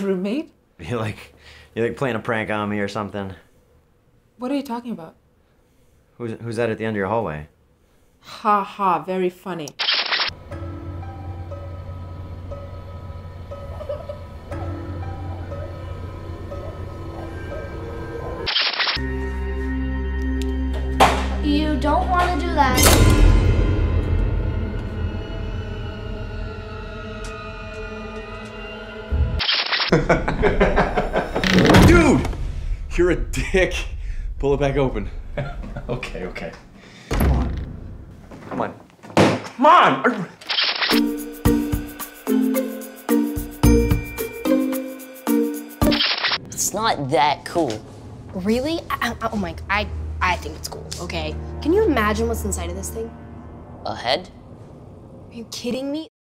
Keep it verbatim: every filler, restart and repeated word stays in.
roommate? You like, you like playing a prank on me or something? What are you talking about? Who's, who's that at the end of your hallway? Ha ha, very funny. You don't want to do that. Dude! You're a dick. Pull it back open. Okay, okay. Come on. Come on. Come on! It's not that cool. Really? I, I, oh my, I, I think it's cool, okay? Can you imagine what's inside of this thing? A head? Are you kidding me?